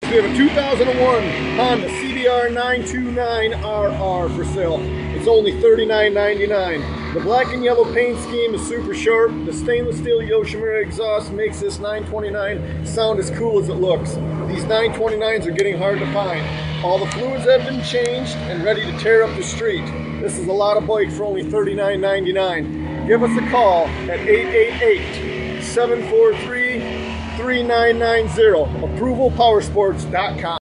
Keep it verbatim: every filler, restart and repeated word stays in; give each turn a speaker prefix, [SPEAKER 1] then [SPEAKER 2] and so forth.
[SPEAKER 1] We have a two thousand one Honda C B R nine twenty-nine R R for sale. It's only thirty-nine ninety-nine. The black and yellow paint scheme is super sharp. The stainless steel Yoshimura exhaust makes this nine twenty-nine sound as cool as it looks. These nine twenty-nines are getting hard to find. All the fluids have been changed and ready to tear up the street. This is a lot of bike for only thirty-nine ninety-nine. Give us a call at eight eight eight, seven four three, three nine nine zero. approval powersports dot com.